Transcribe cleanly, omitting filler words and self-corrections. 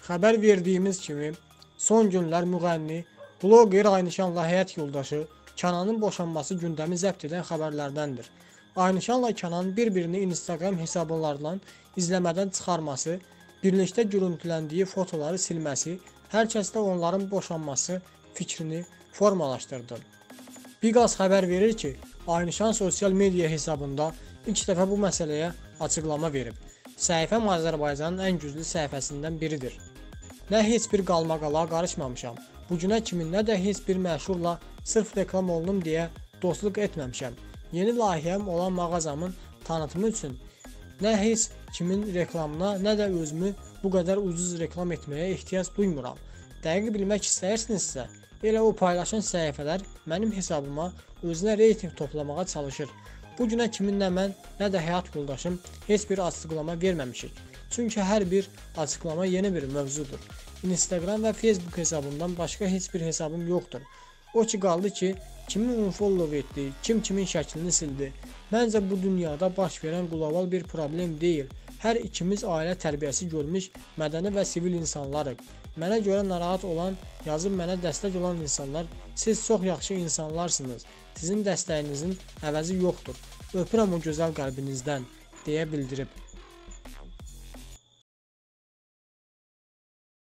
Xəbər verdiyimiz kimi, son günlər müğənni, bloqer Aynişanla həyat yoldaşı Kənanın boşanması gündəmi zəbt edən xəbərlərdəndir. Aynişanla Kənan bir-birini Instagram hesablarından izləmədən çıxarması, birlikdə görüntüləndiyi fotoları silməsi, hər kəsdə onların boşanması fikrini formalaşdırdı. Biqaz xəbər verir ki, Aynişan sosial media hesabında ilk dəfə bu məsələyə açıqlama verib. Səhifəm Azərbaycanın ən güclü səhifəsindən biridir. Nə heç bir qalmaqala qarışmamışam. Bugünə kimi nə də heç bir məşhurla sırf reklam olunum deyə dostluq etməmişəm. Yeni layihəm olan mağazamın tanıtımı üçün nə heç kimin reklamına, nə də özümü bu qədər ucuz reklam etməyə ehtiyac duymuram. Dəqiq bilmək istəyirsinizsə, elə o paylaşan səhifələr mənim hesabıma özünə reyting toplamağa çalışır. Bugünə kimi nə mən, nə də həyat yoldaşım heç bir açıqlama verməmişik. Çünki hər bir açıqlama yeni bir mövzudur. Instagram və Facebook hesabımdan başqa heç bir hesabım yoxdur. O ki qaldı ki, kimi unfollow etdi, kim kimin şəklini sildi. Məncə bu dünyada baş verən qlobal bir problem deyil. Hər ikimiz ailə tərbiyəsi görmüş, mədəni və sivil insanlarıq. Mənə görə narahat olan, yazıb mənə dəstək olan insanlar, siz çox yaxşı insanlarsınız. Sizin dəstəyinizin əvəzi yoxdur. Öpürəm o gözəl qəlbinizdən, deyə bildirib.